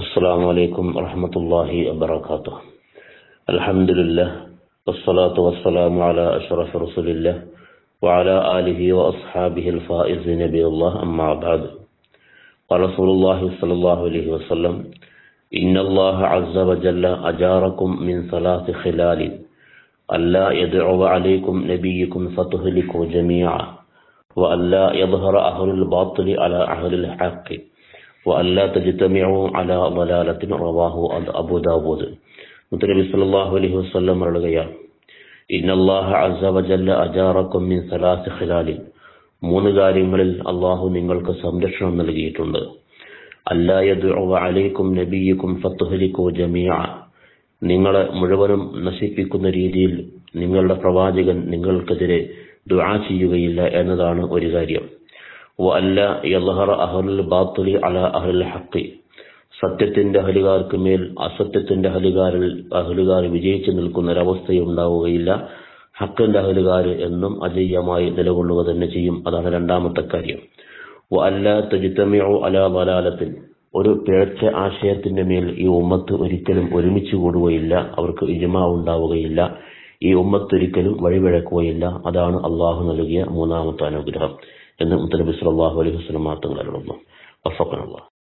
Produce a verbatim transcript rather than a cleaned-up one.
السلام عليكم ورحمة الله وبركاته. الحمد لله والصلاة والسلام على أشرف رسول الله وعلى آله وأصحابه الفائزين بالله أما بعد. قال رسول الله صلى الله عليه وسلم: إن الله عز وجل أجاركم من ثلاث خلال: ألا يدعو عليكم نبيكم فتهلكوا جميعا، وألا يظهر أهل الباطل على أهل الحق، وألا تجتمعوا على ضلالة. رواه أبو داود. മുത്തനബി സല്ലല്ലാഹു അലൈഹി വസല്ലം പറയുകയാണ്, ഇന്നല്ലാഹ അസ്സ വജല്ല അജാറക്കും മിൻ സലാസി ഖിലാലിൻ. മൂന്ന് കാര്യങ്ങളിൽ അള്ളാഹു നിങ്ങൾക്ക് സംരക്ഷണം നൽകിയിട്ടുണ്ട്. അല്ലാ യദ്ഉ അലൈക്കും നബിയ്യുക്കും ഫതുഹ്ലികൂ ജമീഅ. നിങ്ങളെ മുഴുവനും നശിപ്പിക്കുന്ന രീതിയിൽ നിങ്ങളുടെ പ്രവാചകൻ നിങ്ങൾക്കെതിരെ ദുആ ചെയ്യുകയില്ല എന്നതാണ് ഒരു കാര്യം. വഅല്ലാ യദ്ഹറ അഹ്ലുൽ ബാത്തിലി അലാ അഹ്ലിൽ ഹഖ്. സത്യത്തിന്റെ അഹലുകാർക്ക് മേൽ അസത്യത്തിന്റെ അഹലുകാരിൽ അഹലുകാർ വിജയിച്ചു നിൽക്കുന്ന ഒരവസ്ഥയുണ്ടാവുകയില്ല. ഹക്കിന്റെ അഹലുകാർ എന്നും അജയ്യമായി നിലകൊള്ളുക തന്നെ ചെയ്യും. അതാണ് രണ്ടാമത്തെ കാര്യം. വഅല്ലാ തജ്തമിഉ അലാ ളലാലത്തിൻ. ഒരു പിഴച്ച ആശയത്തിന്റെ മേൽ ഈ ഉമ്മത്ത് ഒരിക്കലും ഒരുമിച്ച് കൂടുകയില്ല. അവർക്ക് ഇജ്മാ ഉണ്ടാവുകയില്ല. ഈ ഉമ്മത്ത് ഒരിക്കലും വഴിപിഴക്കുകയില്ല. അതാണ് അള്ളാഹു നൽകിയ മൂന്നാമത്തെ അനുഗ്രഹം എന്ന് മുത്തനബി സല്ലല്ലാഹു അലൈഹി വസല്ലം തങ്ങൾ പറഞ്ഞു. വഫഖനല്ലാഹ്.